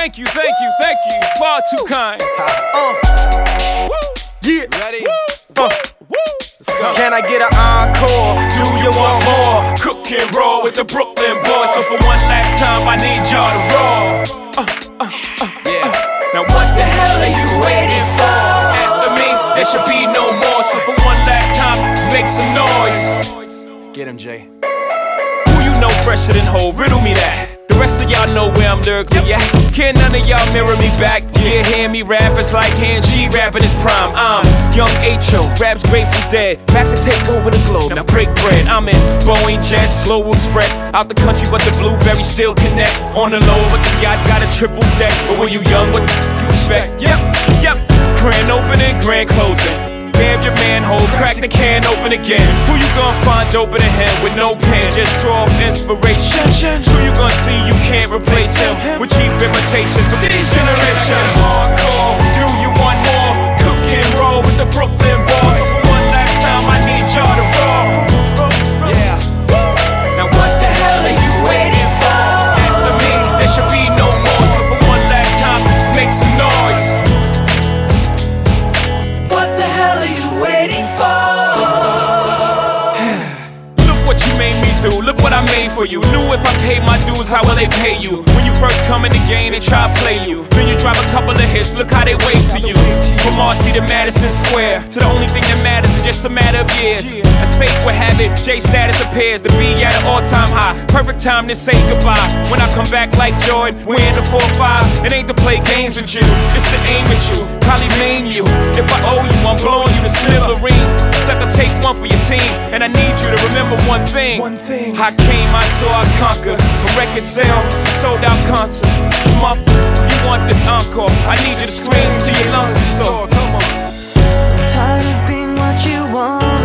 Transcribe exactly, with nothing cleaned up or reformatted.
Thank you, thank you, thank you. Far too kind. Uh, Woo. yeah. Ready? Uh, Woo. Let's go. Can I get an encore? Do you want more? Cook and roll with the Brooklyn boys. So for one last time, I need y'all to roll. Uh, uh, uh, yeah. Uh. Now what the hell are you waiting for? After me, there should be no more. So for one last time, make some noise. Get him, Jay. Who you know fresher than Ho? Riddle me that. The rest of y'all know where I'm lyrically at. Can't none of y'all mirror me back. Yeah, hear me rap, it's like Han G rapping his prime. I'm Young H O, raps Grateful Dead. Back to take over the globe, now break bread. I'm in Boeing Jets, Global Express. Out the country, but the blueberries still connect. On the low, but the yacht got a triple deck. But when you young, what you expect? Yep, yep. Grand opening, grand closing. Damn your manhole, crack the can open again. Who you gonna find open a hand with no pen? Just draw inspiration. Who you gonna see you can't replace him with cheap imitations of these generations? Hardcore, do you want more? Cook and roll with the Brooklyn boys. So for one last time, I need y'all to roll. Yeah. Now what the hell are you waiting for? After me, there should be no more. So for one last time, make some noise. Look what I made for you. Knew if I paid my dues, how will they pay you? When you first come in the game, they try to play you. Then you drop a couple of hits, look how they wave to you. From Marcy to Madison Square, to the only thing that matters is just a matter of years. As fate would have it, J status appears to be at an all-time high. Perfect time to say goodbye. When I come back like Jordan, we in the four five. It ain't to play games with you, it's to aim at you. Probably maim you. If I owe you, I'm blowing you to smithereens. Sucker, take one for your team, and I need you to remember one thing. One thing. I came, I saw, I conquered. From record sales, sold out concerts. Come up, you want this encore? I need you to scream till your lungs are sore. Come on. I'm tired of being what you want.